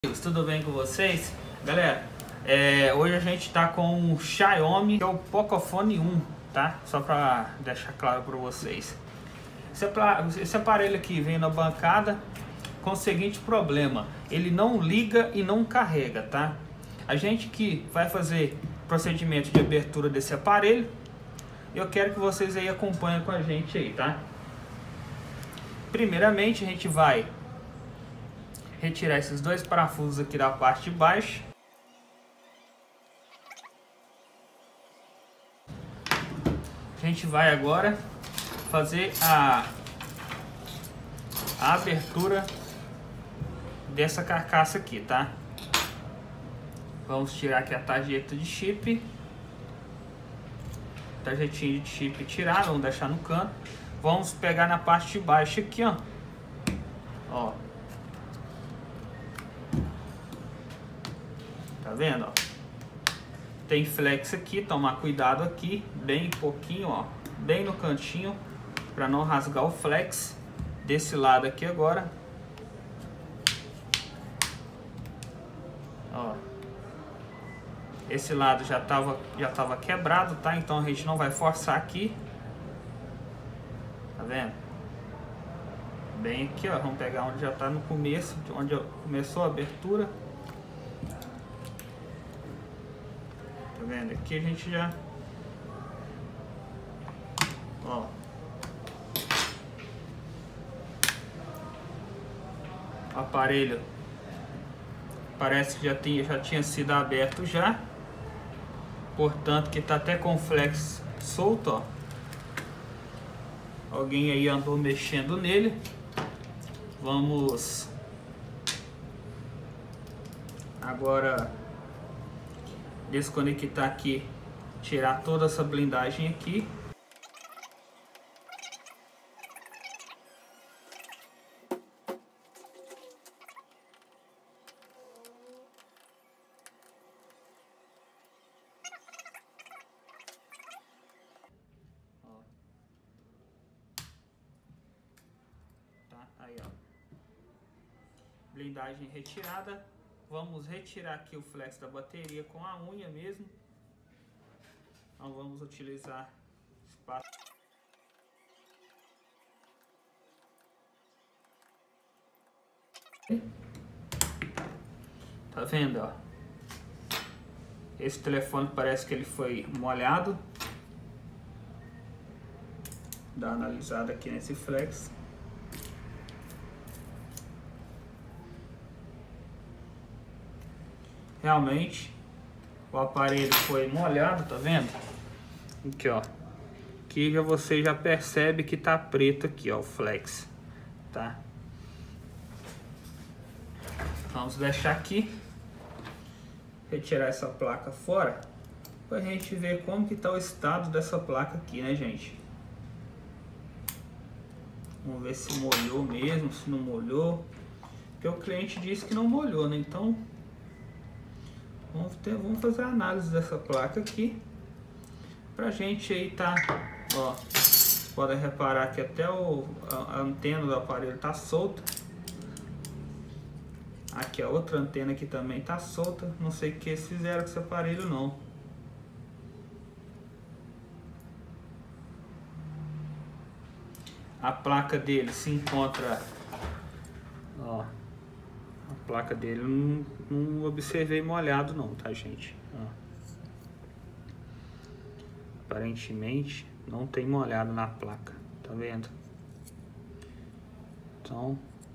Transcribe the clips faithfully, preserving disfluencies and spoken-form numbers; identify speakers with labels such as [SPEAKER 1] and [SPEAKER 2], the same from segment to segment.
[SPEAKER 1] Tudo bem com vocês? Galera, é, hoje a gente está com o Xiaomi, que é o Pocophone um, tá? Só para deixar claro para vocês. Esse, esse aparelho aqui vem na bancada com o seguinte problema: ele não liga e não carrega, tá? A gente que vai fazer procedimento de abertura desse aparelho, eu quero que vocês aí acompanhem com a gente aí, tá? Primeiramente a gente vai retirar esses dois parafusos aqui da parte de baixo. A gente vai agora fazer a, a abertura dessa carcaça aqui, tá? Vamos tirar aqui a tarjeta de chip. Tarjetinha de chip tirar, vamos deixar no canto. Vamos pegar na parte de baixo aqui, ó. Ó. Tá vendo, ó? Tem flex aqui, tomar cuidado aqui, bem pouquinho, ó, bem no cantinho, para não rasgar o flex. Desse lado aqui agora, ó, esse lado já tava já tava quebrado, tá? Então a gente não vai forçar aqui, tá vendo? Bem aqui, ó, vamos pegar onde já tá no começo, onde começou a abertura. Tá vendo? Aqui a gente já, ó, o aparelho parece que já tinha, já tinha sido aberto já, portanto que tá até com o flex solto, ó. Alguém aí andou mexendo nele. Vamos agora desconectar aqui, tirar toda essa blindagem aqui. Ó. Tá, aí ó. Blindagem retirada. Vamos retirar aqui o flex da bateria com a unha mesmo. Então vamos utilizar espaço. Tá vendo, ó? Esse telefone parece que ele foi molhado. Dá uma analisada aqui nesse flex. Realmente o aparelho foi molhado, tá vendo? Aqui, ó. Aqui já você já percebe que tá preto aqui, ó, o flex, tá? Vamos deixar aqui, retirar essa placa fora, pra gente ver como que tá o estado dessa placa aqui, né, gente? Vamos ver se molhou mesmo, se não molhou. Porque o cliente disse que não molhou, né? Então Vamos, ter, vamos fazer a análise dessa placa aqui pra gente aí, tá? Ó, podem reparar que até o, a, a antena do aparelho tá solta. Aqui a outra antena aqui também tá solta. Não sei o que eles fizeram com esse aparelho não. A placa dele se encontra, ó, a placa dele não, não observei molhado não, tá, gente? Ó. Aparentemente não tem molhado na placa, tá vendo? Então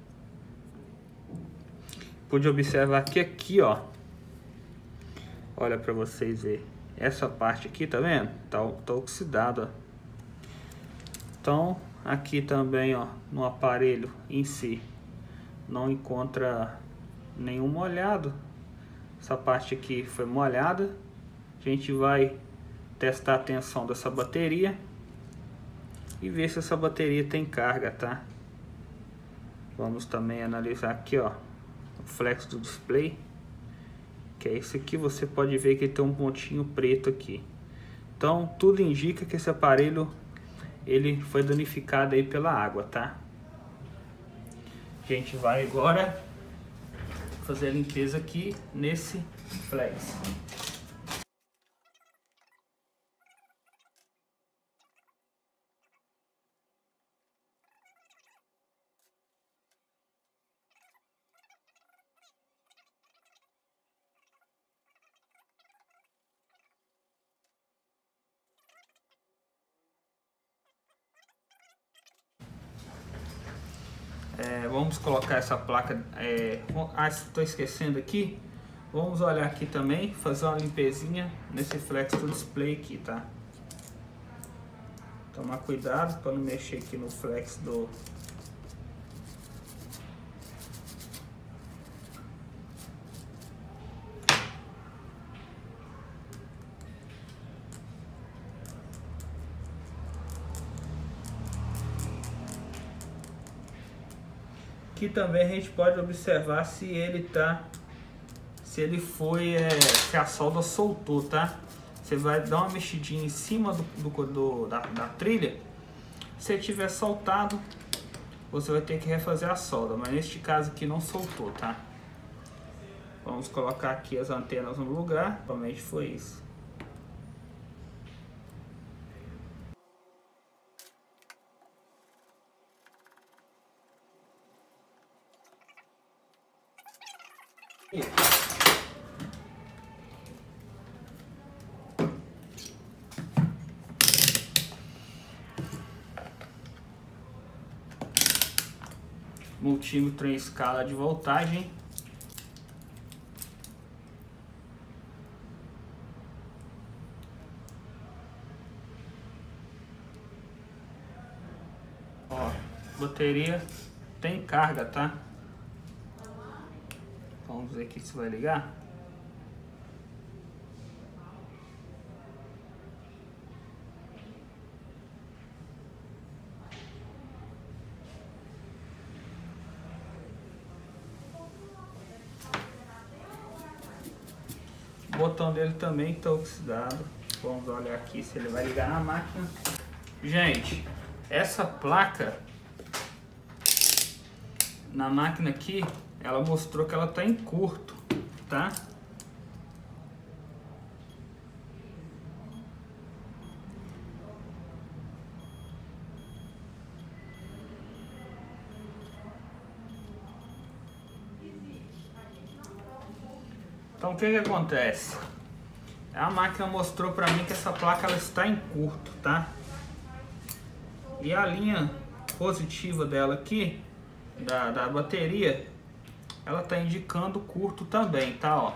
[SPEAKER 1] pude observar que aqui, ó, olha pra vocês verem, essa parte aqui, tá vendo? Tá, tá oxidado, ó. Então aqui também, ó, no aparelho em si não encontra nenhum molhado. Essa parte aqui foi molhada. A gente vai testar a tensão dessa bateria e ver se essa bateria tem carga, tá? Vamos também analisar aqui, ó, o flex do display, que é esse aqui. Você pode ver que tem um pontinho preto aqui. Então tudo indica que esse aparelho ele foi danificado aí pela água, tá? A gente vai agora fazer a limpeza aqui nesse flex. É, vamos colocar essa placa, é, ah, estou esquecendo aqui, vamos olhar aqui também, fazer uma limpezinha nesse flex do display aqui, tá? Tomar cuidado para não mexer aqui no flex do... Aqui também a gente pode observar se ele tá, se ele foi, é, se a solda soltou, tá? Você vai dar uma mexidinha em cima do, do, do da, da trilha. Se tiver soltado, você vai ter que refazer a solda, mas neste caso aqui não soltou, tá? Vamos colocar aqui as antenas no lugar, realmente foi isso. Multímetro em escala de voltagem. Ó, bateria tem carga, tá? Vamos ver aqui se vai ligar. O botão dele também está oxidado. Vamos olhar aqui se ele vai ligar na máquina. Gente, essa placa na máquina aqui, ela mostrou que ela está em curto, tá? Então o que que acontece? A máquina mostrou para mim que essa placa ela está em curto, tá? E a linha positiva dela aqui, da, da bateria, ela está indicando curto também, tá? Ó.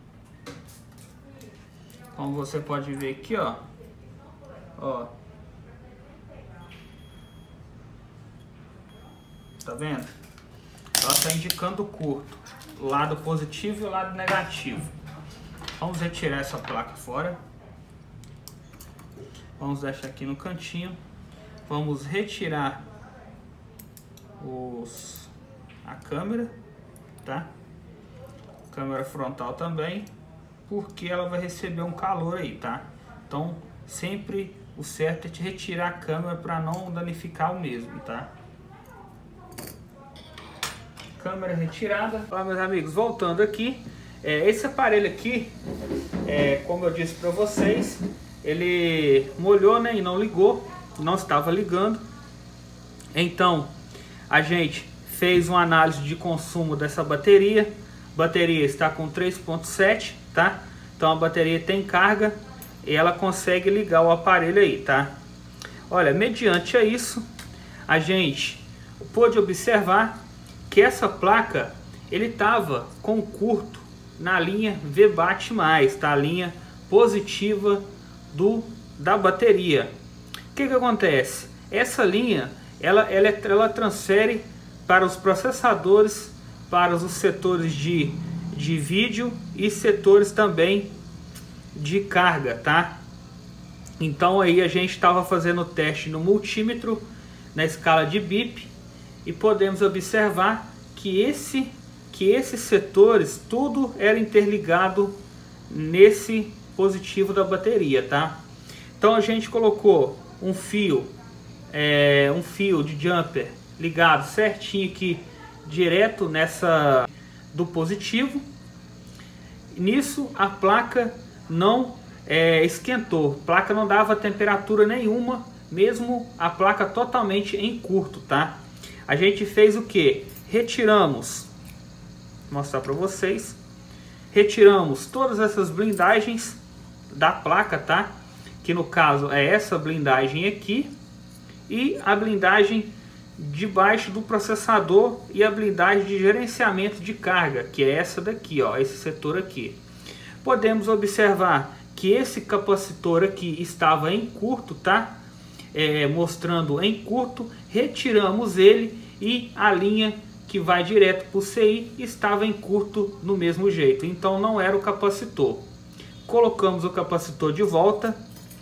[SPEAKER 1] Como você pode ver aqui, ó. Ó. Tá vendo? Ela está indicando curto. O lado positivo e o lado negativo. Vamos retirar essa placa fora. Vamos deixar aqui no cantinho. Vamos retirar os, a câmera, tá? Câmera frontal também, porque ela vai receber um calor aí, tá? Então sempre o certo é te retirar a câmera para não danificar o mesmo, tá? Câmera retirada. Olha, meus amigos, voltando aqui, é, esse aparelho aqui, é, como eu disse para vocês, ele molhou, né, e não ligou, não estava ligando. Então a gente fez uma análise de consumo dessa bateria. A bateria está com três ponto sete, tá? Então a bateria tem carga e ela consegue ligar o aparelho aí, tá? Olha, mediante a isso, a gente pôde observar que essa placa ele tava com curto na linha V bate mais, tá? A linha positiva do da bateria. O que que acontece? Essa linha ela ela, ela transfere para os processadores, para os setores de de vídeo e setores também de carga, tá? Então aí a gente estava fazendo o teste no multímetro na escala de bip e podemos observar que esse que esses setores tudo era interligado nesse positivo da bateria, tá? Então a gente colocou um fio é, um fio de jumper ligado certinho aqui direto nessa do positivo. Nisso a placa não é, esquentou, a placa não dava temperatura nenhuma, mesmo a placa totalmente em curto, tá? A gente fez o que? Retiramos, vou mostrar para vocês, retiramos todas essas blindagens da placa, tá? Que no caso é essa blindagem aqui e a blindagem debaixo do processador e a blindagem de gerenciamento de carga, que é essa daqui, ó, esse setor aqui. Podemos observar que esse capacitor aqui estava em curto, tá? É, mostrando em curto, retiramos ele e a linha que vai direto para o C I estava em curto no mesmo jeito, então não era o capacitor. Colocamos o capacitor de volta,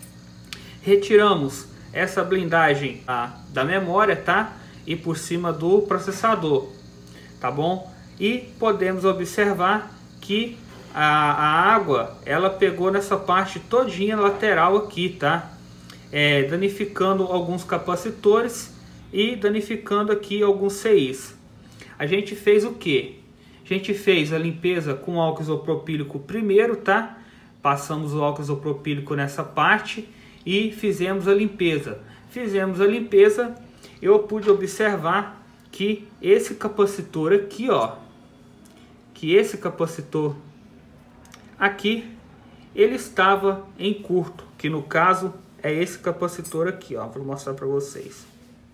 [SPEAKER 1] retiramos essa blindagem tá, da memória, tá? E por cima do processador, tá bom? E podemos observar que a, a água ela pegou nessa parte todinha lateral aqui, tá? É, danificando alguns capacitores e danificando aqui alguns C Is. A gente fez o que? A gente fez a limpeza com álcool isopropílico primeiro, tá? Passamos o álcool isopropílico nessa parte e fizemos a limpeza. Fizemos a limpeza, eu pude observar que esse capacitor aqui, ó, que esse capacitor aqui, ele estava em curto, que no caso é esse capacitor aqui, ó, vou mostrar para vocês.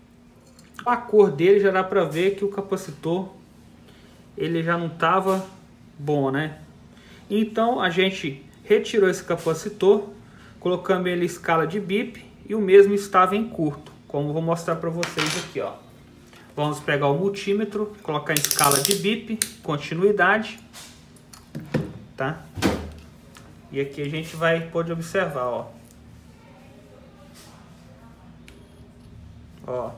[SPEAKER 1] A cor dele já dá para ver que o capacitor ele já não estava bom, né? Então a gente retirou esse capacitor, colocamos ele em escala de bip e o mesmo estava em curto, como vou mostrar para vocês aqui, ó. Vamos pegar o multímetro, colocar em escala de bip, continuidade, tá? E aqui a gente vai poder observar, ó. Ó.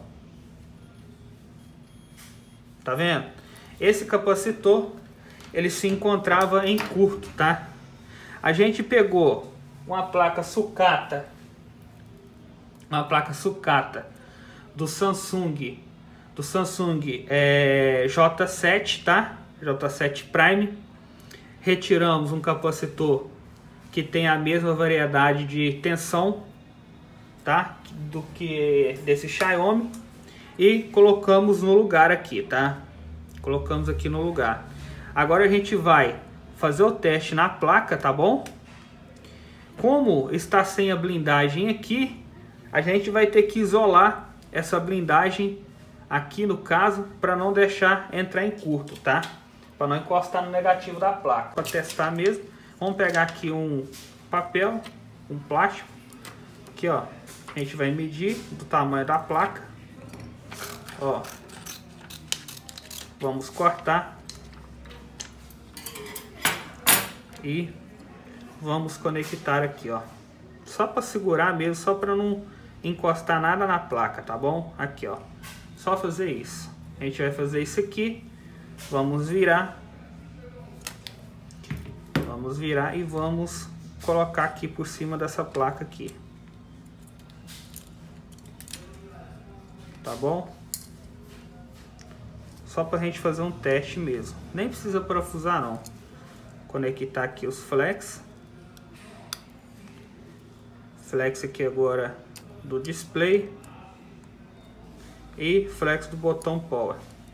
[SPEAKER 1] Tá vendo? Esse capacitor, ele se encontrava em curto, tá? A gente pegou uma placa sucata, uma placa sucata do Samsung, do Samsung é, J sete, tá? J sete Prime. Retiramos um capacitor que tem a mesma variedade de tensão, tá? Do que desse Xiaomi. E colocamos no lugar aqui, tá? Colocamos aqui no lugar. Agora a gente vai fazer o teste na placa, tá bom? Como está sem a blindagem aqui, a gente vai ter que isolar essa blindagem aqui no caso, para não deixar entrar em curto, tá? Para não encostar no negativo da placa. Para testar mesmo, vamos pegar aqui um papel, um plástico. Aqui, ó, a gente vai medir do tamanho da placa. Ó, vamos cortar e vamos conectar aqui, ó, só para segurar mesmo, só para não encostar nada na placa, tá bom? Aqui, ó, só fazer isso. A gente vai fazer isso aqui, vamos virar, vamos virar e vamos colocar aqui por cima dessa placa aqui, tá bom? Só para a gente fazer um teste mesmo. Nem precisa parafusar não. Conectar aqui os flex. Flex aqui agora do display. E flex do botão power.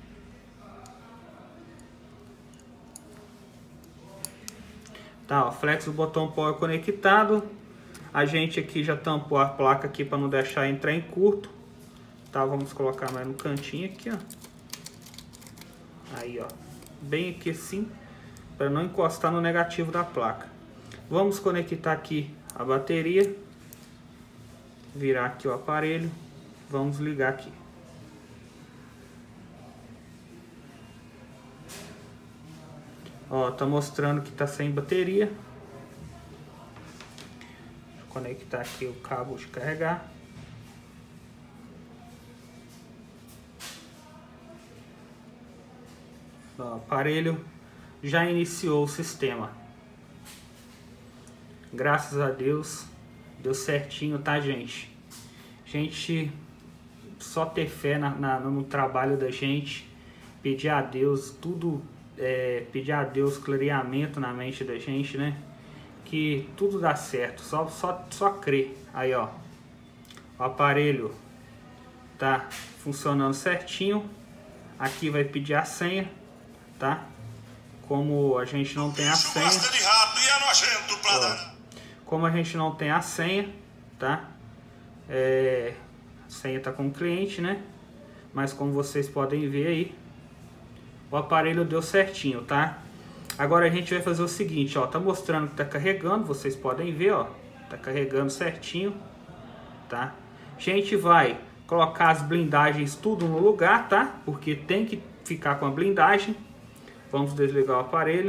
[SPEAKER 1] Tá, ó, flex do botão power conectado. A gente aqui já tampou a placa aqui para não deixar entrar em curto. Tá, vamos colocar mais no cantinho aqui, ó. Aí, ó, bem aqui assim, para não encostar no negativo da placa. Vamos conectar aqui a bateria, virar aqui o aparelho, vamos ligar aqui. Ó, tá mostrando que tá sem bateria. Vou conectar aqui o cabo de carregar. O aparelho já iniciou o sistema. Graças a Deus deu certinho, tá, gente? Gente, só ter fé na, na, no trabalho da gente, pedir a Deus, tudo é, pedir a Deus clareamento na mente da gente, né? Que tudo dá certo, só, só, só crer. Aí, ó, o aparelho tá funcionando certinho. Aqui vai pedir a senha, tá? Como a gente não tem a senha, ó, como a gente não tem a senha, tá? É, a senha tá com o cliente, né? Mas como vocês podem ver aí, o aparelho deu certinho, tá? Agora a gente vai fazer o seguinte, ó, tá mostrando que tá carregando, vocês podem ver, ó, tá carregando certinho, tá? A gente vai colocar as blindagens tudo no lugar, tá? Porque tem que ficar com a blindagem. Vamos desligar o aparelho.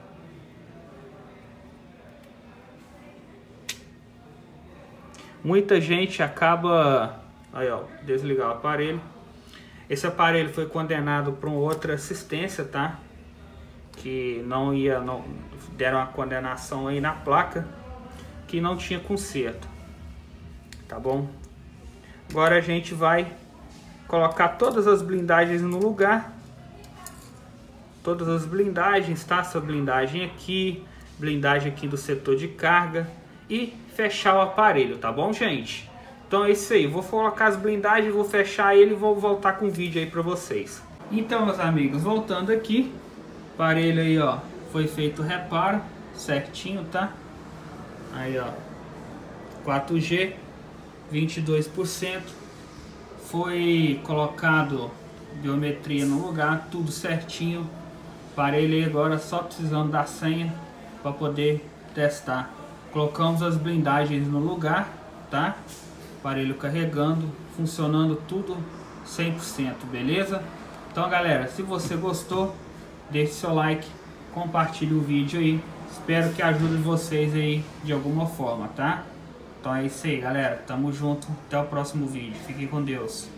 [SPEAKER 1] Muita gente acaba... Aí, ó, desligar o aparelho. Esse aparelho foi condenado para uma outra assistência, tá? Que não ia... Não, deram uma condenação aí na placa que não tinha conserto. Tá bom? Agora a gente vai colocar todas as blindagens no lugar. Todas as blindagens, tá? Essa blindagem aqui, blindagem aqui do setor de carga e fechar o aparelho, tá bom, gente? Então é isso aí, vou colocar as blindagens, vou fechar ele e vou voltar com o vídeo aí pra vocês. Então, meus amigos, voltando aqui, o aparelho aí, ó, foi feito o reparo certinho, tá? Aí, ó, quatro G, vinte e dois por cento, foi colocado biometria no lugar, tudo certinho. Aparelho aí agora só precisando da senha para poder testar. Colocamos as blindagens no lugar, tá? Aparelho carregando, funcionando tudo cem por cento, beleza? Então, galera, se você gostou, deixe seu like, compartilhe o vídeo aí. Espero que ajude vocês aí de alguma forma, tá? Então é isso aí, galera. Tamo junto. Até o próximo vídeo. Fiquem com Deus.